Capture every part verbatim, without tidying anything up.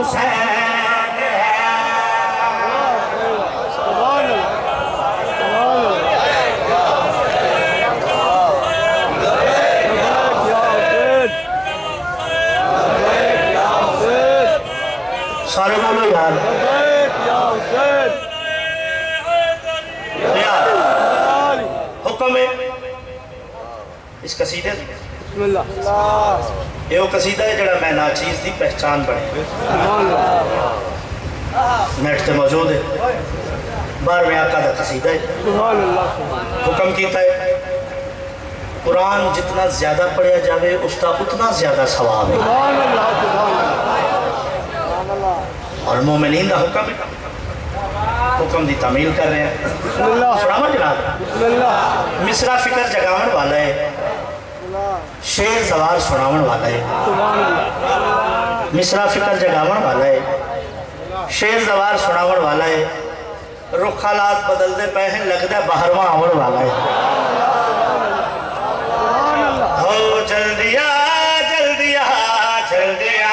हुसैन सारे बोलो यार हुक्म है इस कसीदे ये वो कसीदा है जड़ा मैं नाचीज की पहचान बने नेट से मौजूद है बारहवें आका का कसीदा है हुक्म किया है कुरान जितना ज्यादा पढ़िया जाए उसका उतना ज्यादा सवाब है और मोमिनीन का हुक्म है हुक्म की तामील कर रहे हैं सुनावा जनाब मिसरा फिक्र जगावन वाला है शेर सवार सुनावन वाला है मिसरा फिक्र जगावन वाला है शेर सवार सुनावन वाला है रुख हालात बदलते पे हैं लगता है बाहरवा आवन वाला है हो जल्दिया जल्दिया जल्दिया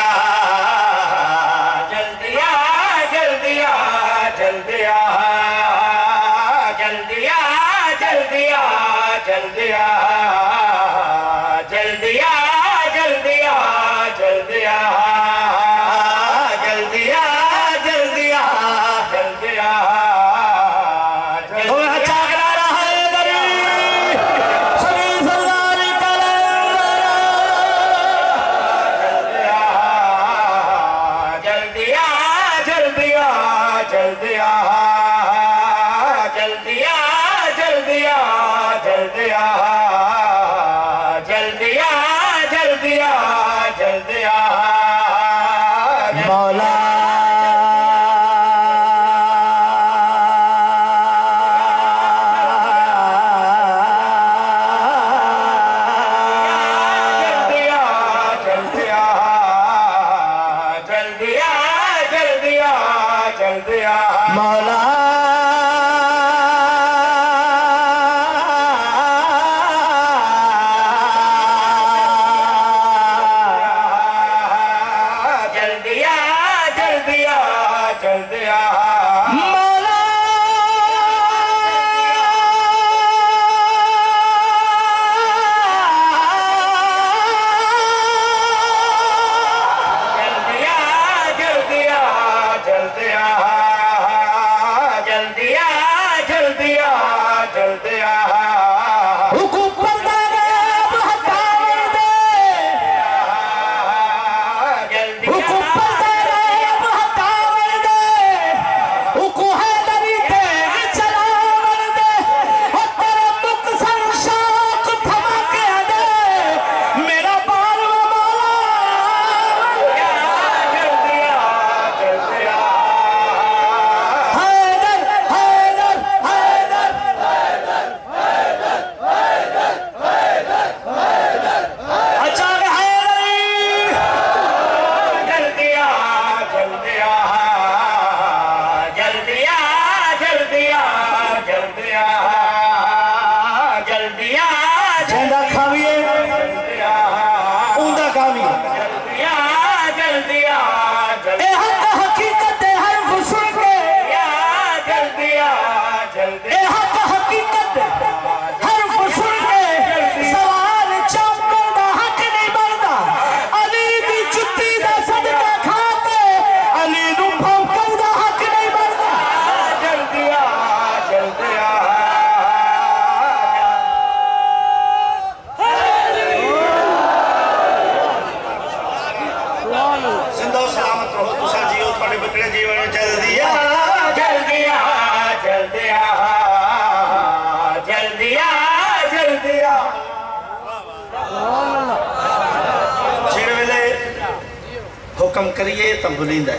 हुक्म करिए तो बुलिंदा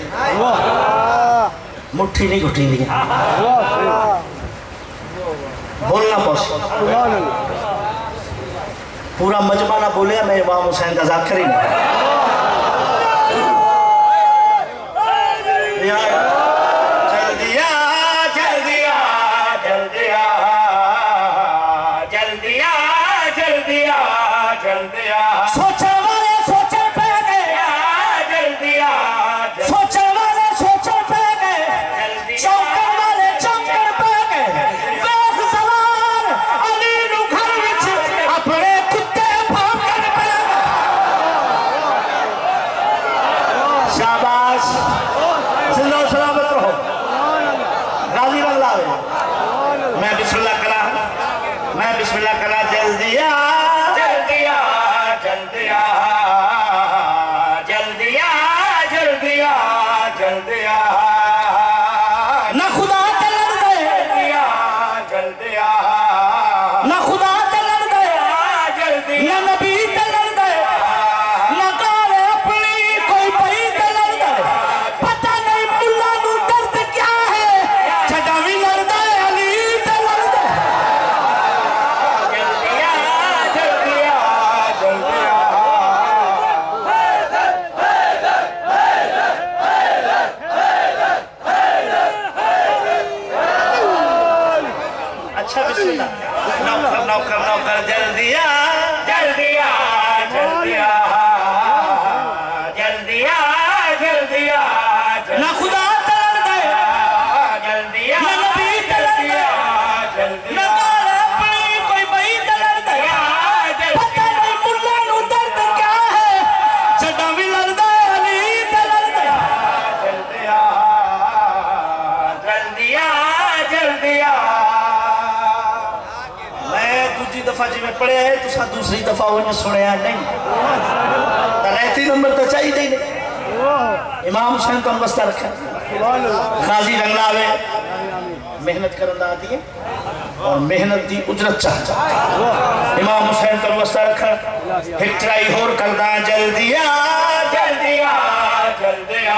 मुट्ठी नहीं घुटी बोलना पॉसिबल पूरा मजमा ना बोलिया मैं इमाम हुसैन का जाकिर ही नहीं सोचा शाबाश, जिंदा सलामत रहो, गाजी रंग लावे। मैं बिस्मिल्लाह करा, मैं बिस्मिल्लाह करा। जल्दिया जल्दिया जल्दिया जल्दिया जल्दिया जल्दिया ना खुदा तलड़ गया जल्दिया, ना खुदा तलड़ गया जल्दी, ना नबी तलड़ गया, ना कार अपनी कोई भाई तलड़ गया। पता नहीं मुल्ला नू दर्द क्या है, छड़ा भी लड़दा है अली तलड़ गया। जल्दिया जल्दिया जल्दिया अच्छा बिस्मिल्लाह। नौकर नौकर नौकर जल्दिया जल्दिया जल्दिया जल्दिया जल्दिया ना खुदा तलड़ गया जल्दिया, ना नबी तलड़ गया जल्दिया, ना कार अपनी कोई भाई तलड़ गया। पता नहीं मुल्ला नू दर्द क्या है, छड़ा भी लड़दा है अली तलड़ गया। जल्दिया जल्दिया जल्दिया मैं दूसरी दफा जिम्मे पढ़िया है, तुसा दूसरी दफा उन्हें सुनिया नहीं। तलैती नंबर तो चाहिए ही नहीं। इमाम हुसैन को बस्ता रखा, गाजी रंग लावे, मेहनत करना आती है और मेहनत की उजरत चाहता। इमाम हुसैन को बस्ता रखा, एक ट्राई होर करदा। जल्दिया जल्दिया जल्दिया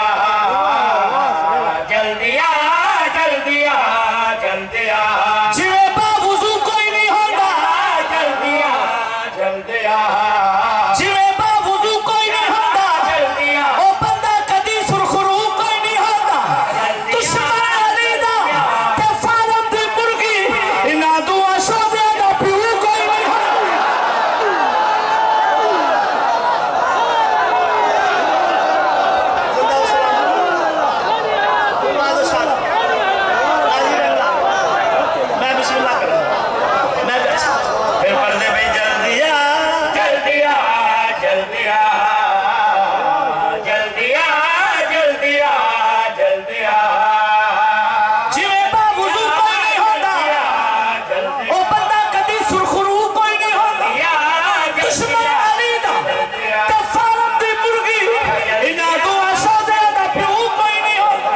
जल्दिया जल्दिया जल्दिया जिवे बावुजू कोई नहीं होता जल्दिया जल्दिया, जिवे बावुजू कोई नहीं होता जल्दिया, ओ बंदा कदी सुरखरू कोई नहीं होता। दुश्मन अली दा ते फारम दी मुर्गी, इना दुआ शोदे दा प्यू कोई नहीं होता। मैं बिस्मिल्लाह करूँ, मैं फिर पर्दे पे जल्दिया जल्दिया जल्दिया जल्दिया जल्दिया जल्दिया जिवे बावुजू कोई नहीं होता, ओ बंदा कदी सुरखरू कोई नहीं होता। दुश्मन अली दा ते फारम दी मुर्गी, इना दुआ शोदे दा प्यू कोई नहीं होता।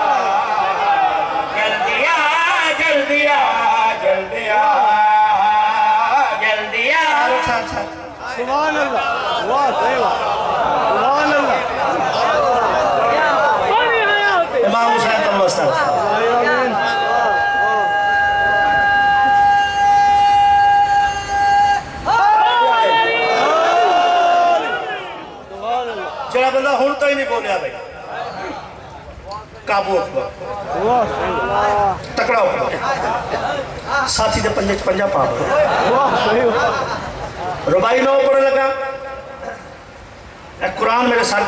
जल्दिया जल्दिया जल्दिया जल्दिया। सुभान अल्लाह, वाह सही बात, सुभान अल्लाह। इमाम हुसैन का मस्ता जरा बंदा हुण तो ही नहीं बोलिया भाई। काबू अकबर वाह सही बात, तकड़ा अकबर साथी दे पंजे पंजा पा वाह सही बात। रुबाई में ऊपर लगा, कुरान मेरे सर,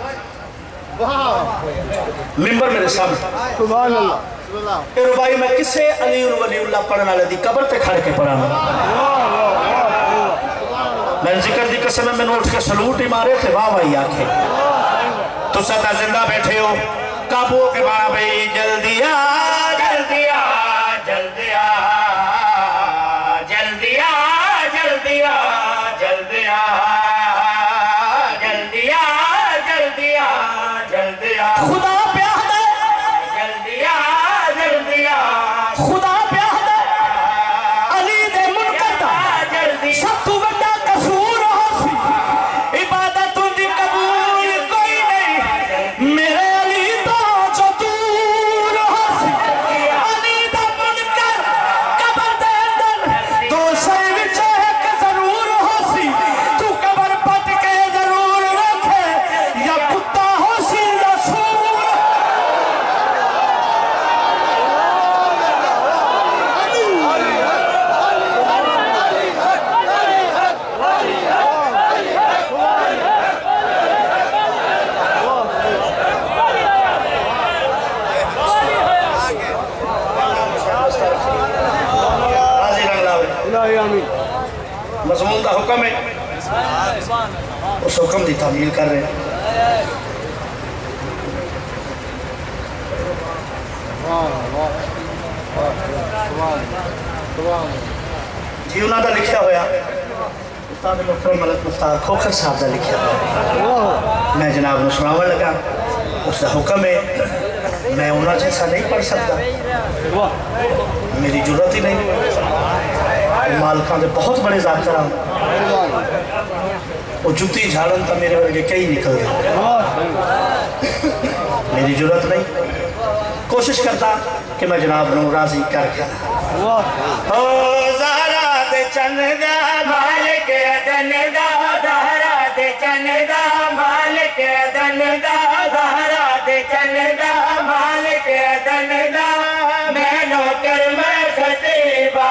मिंबर मेरे सामने। सुभान अल्लाह, ये रुबाई में किसे अली वलीउल्लाह पढ़ने वाले दी कब्र पे खड़ के पढ़ा। मैंने जिक्र दी कसम मैंने उठ के सलूट ही मारे थे, वाह भाई आखे तो सदा जिंदा बैठे हो। काबू के बाबा भाई जल्दिया जल्दिया जल्दिया जल्दिया जल्दिया जल्दिया जल्दिया जल्दिया जल्दिया खुदा प्यार दे जल्दिया जल्दिया खुदा प्यार दे अली दे मुनकर दा जल्दी सब तू बड़ा कसूर हो सी इबादत दी कबूल कोई नहीं मेरे अली तो जो दूर हो सी अली दा मुनकर कब्र दे अंदर दो शय विच एक जरूर हो सी तू कब्र पट के जरूर रखे या कुत्ता हो सी या सूर। मजमून का हुक्म है, उस हुक्म की तामील कर रहे हैं। ये उन्होंने लिखा होया उस्ताद मोहतरम मलक मुख्तार खोखर साहब का लिखा होया। मैं जनाब को सुनावन लगा, उसका हुक्म है, मैं उन्होंने जैसा नहीं पढ़ सकता, मेरी जरूरत ही नहीं। मालका के बहुत बड़े जाकरा वो जुत्ती झाड़न तो मेरे वर्गे कई निकल गए, मेरी जरूरत नहीं। कोशिश करता कि मैं जनाब नू राजी करके ओ ज़हरा दे चंदा मालिक दनदा, ज़हरा दे चंदा मालिक दनदा, ज़हरा दे चंदा मालिक दनदा, मैं नौकर मैं खतीबा।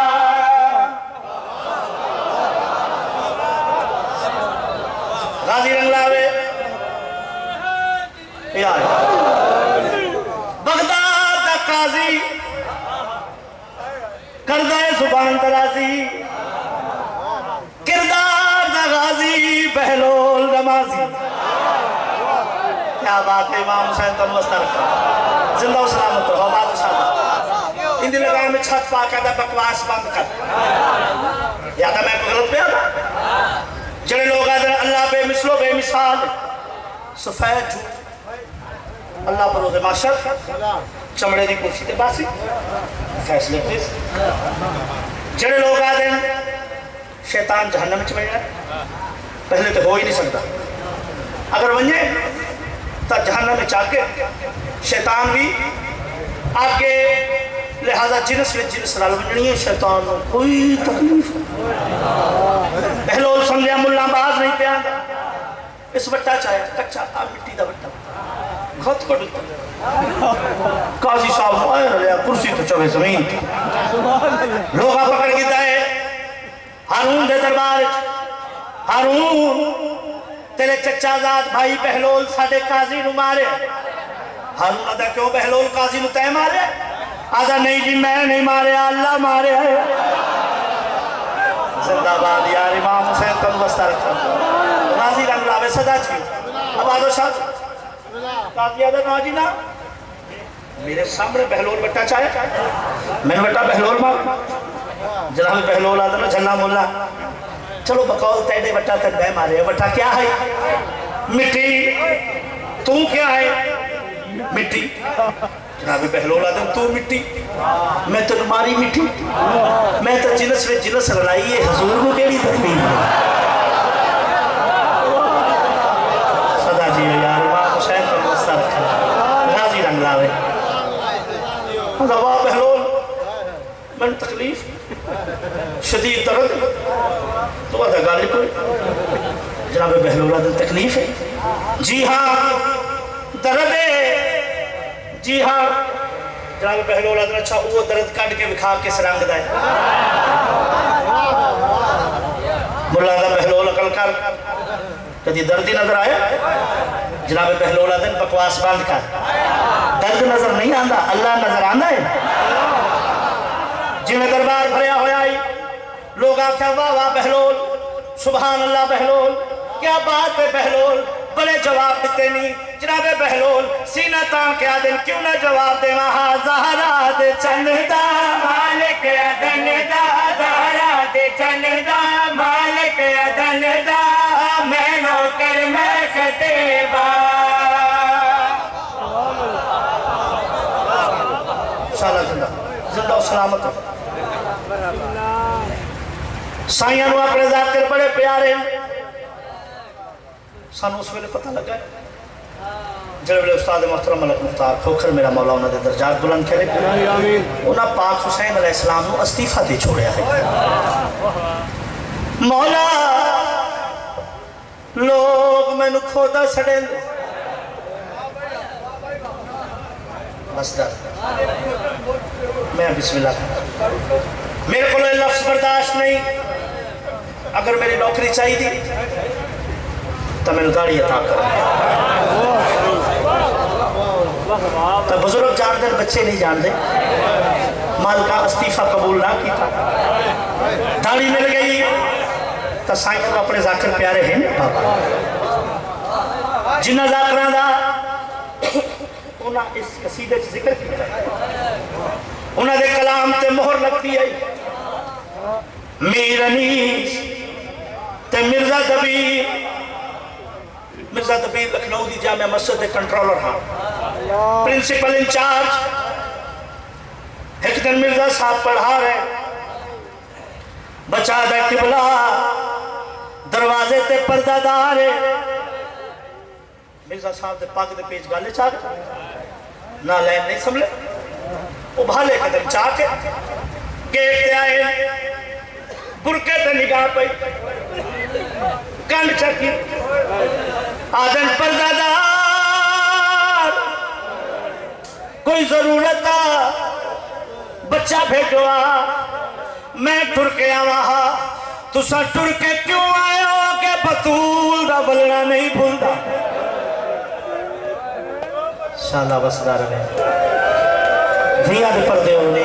गाजी रंगलावे यार बगदाद दा काजी करदा है जुबान तराजी, किरदार दा गाजी बहलोल नमाजी। क्या बात है इमाम हुसैन तन वस्तर जिंदा व सलामत रहो। बाद साहब इंदी लगाए में छत पा के बकवास बंद कर, या तो मैं गलत पे आता जड़े लोग आते अल्लाह पे मिसलो बेमिसाल सफेद झूठ अल्लाह पर रोज़े माशर चमड़े की कुर्सी ते बासी फैसले पे जड़े लोग आते शैतान जहन्नम च बैठा पहले तो हो ही नहीं सकता, अगर वने तो जहन्नम में जाके शैतान भी आगे, लिहाजा जिनस में जिनस रल वजनी है, शैतान को कोई तकलीफ बहलोल समझा मुला बाज नहीं पे आंदा। इस बट्टा चाहे कच्चा आ मिट्टी का बट्टा खत को काजी साहब आए रहा कुर्सी तो चवे जमीन लोग पकड़ के दाए हारून दे दरबार, हारून तेरे चचा जात भाई बहलोल साडे काजी नु मारे। हारून आदा क्यों बहलोल काजी नु तय मारे? आदा नहीं जी मैं नहीं मारे, अल्लाह मारे। जिंदाबाद यार इमाम हुसैन तन वस्ता रखा गाजी रंग लावे सदा जी। अब आदो साहब काजी आदा ना जी ना मेरे सामने बहलोल बट्टा चाहे मैंने बट्टा बहलोल मार जनाब बहलोल आदा ना झल्ला मुल्ला चलो बकौल तेरे बट्टा तक दे मारे। बट्टा क्या है? मिट्टी। तू क्या है? मिट्टी। जनाब बहलोल आदम तू मिट्टी, मैं तो मारी मिट्टी, मैं तो जिनस में जिनस रलाई है, हजूर को केड़ी तकलीफ है? सदा जी यार इमाम हुसैन का मस्ता रखा गाजी रंग लावे वाह बहलोल मन तकलीफ शदीद दर्द तो वह गाली कोई जनाब बहलोल आदम तकलीफ है। जी हाँ दर्द है, जी हाँ जनाब बहलोल आदम अच्छा वो दर्द कट के विखा के सरंग दा मुला दा बहलोल अकल कर कभी दर्द ही नजर आया? जनाब बहलोल आदम बकवास बंद कर, दर्द नजर नहीं आता अल्लाह नजर आना है। जिन्हें दरबार भरया होया लोग आख्या वाह वाह बहलोल सुभान अल्लाह बहलोल क्या बात है बहलोल, बड़े जवाब देते नहीं। जनाब बहलोल सीना तान के आदन क्यों ना जवाब दे वहां ज़हरा दे चंदा मालिक अदनदा, ज़हरा दे चंदा मालिक अदनदा, मैं नौकर मैं खतीबा। शाला जिंदा जिंदा सलामत साइयां नु अपने जाकिर बड़े प्यारे सानू उस वेले पता लगा जब वेले उस्ताद मोहतरम मलक मुख्तार खोखर मेरा मौला उन्होंने दर्जात बुलंद करे उन्हें पाक हुसैन अलैहिस्सलाम को अस्तीफा दे छोड़िया है। मौला लोग मैनू खोदा सड़े बस मैं बिस्मिल्लाह मेरे को लफ्ज बर्दाश्त नहीं, अगर मेरी नौकरी चाहिए तो मैंने गाड़ी अता कर तो बुजुर्ग जानते बच्चे नहीं जानते माल का अस्तीफा कबूल ना किया दाढ़ी मिल गई तो साईं को अपने जाकर प्यारे हैं बाबा जिन्ना जाकरां दा उन्हें इस कसीदे च जिक्र किया उन्हें दे कलाम ते मोहर लगती है मीर अनीस ते मिर्जा दबीर। मिर्जा दबीर लखनऊ की जामिया मस्जिद के कंट्रोलर हाँ, प्रिंसिपल इंचार्ज। एक दिन मिर्जा साहब पढ़ा रहे, बचा दे किबला दरवाजे ते पर्दादार है। मिर्जा साहब दे पग दे पेच गाले चाह ना लैन नहीं समझे, वो भाले कदम चाह के गेट ते आए, बुरके ते निगाह पई, कंड चकी आदन पर्दादार कोई जरूरत आ बच्चा भेजो आ, मैं टुर के आवा हा, तुसा टुर के क्यों आए हो के बतूल दा बलना नहीं भूलता। शाला बसदा रहे धिया दे पर्दे होने